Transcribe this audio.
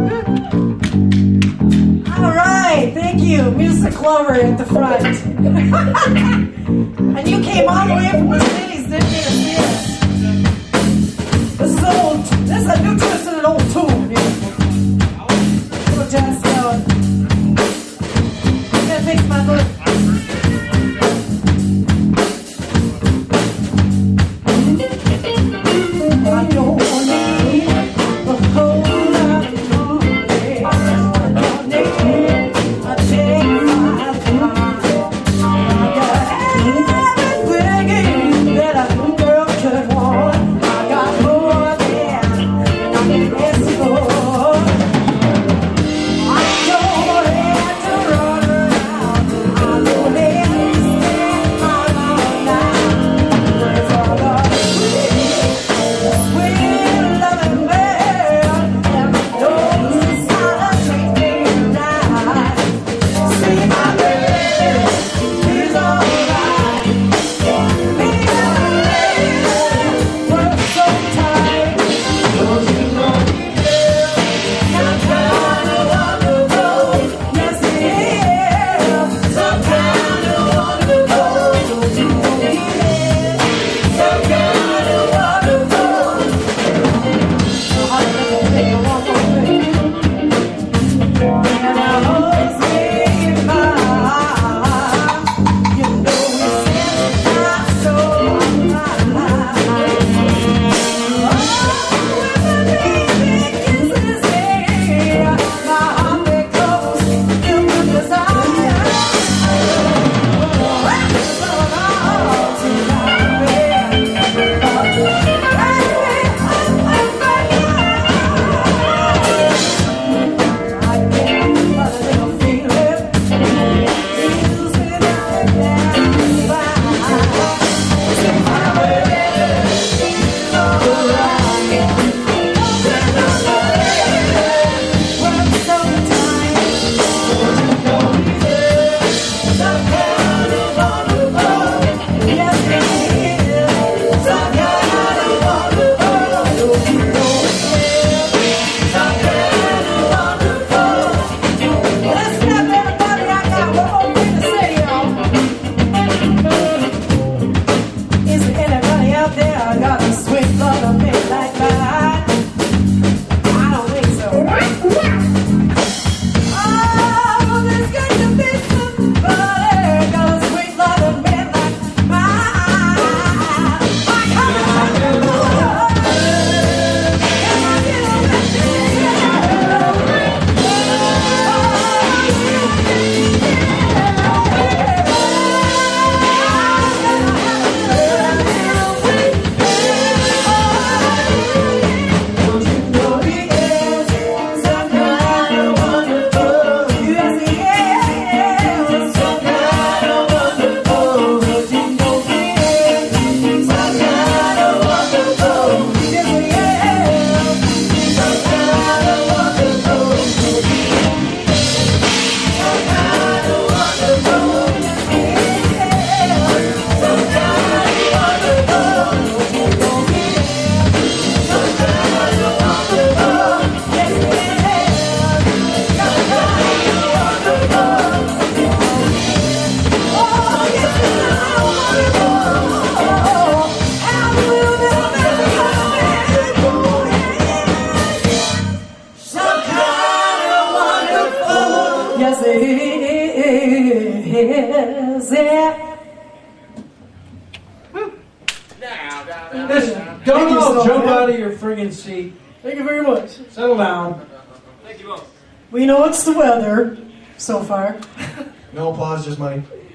All right, thank you, Music Lover at the front. And you came all the way from the cities, didn't you, to see us? This is old. This is a new twist and an old tune. Little jazz going. I'm gonna fix my foot. I don't need a whole lot of money. I don't need a take my time. I got everything that a girl could want. I got more than I can ask for. I don't have to run around. I don't have to spend my life now. With all the sweet loving man, and those silent treat me right. See my baby, he's alright. Me and me work so tight. Don't you know he is? Some kind of wonderful. Yes, he is. Some kind of wonderful. Don't you know he is? Some kind of wonderful. So I can take a walk away. And I always say goodbye. You know he sends my soul alive. Oh, when the baby kisses me, my heart becomes filled with desire. Yes, it is. Listen, don't all jump out of your friggin' seat. Thank you very much. Settle down. Thank you both. We know it's the weather so far. No applause, just money.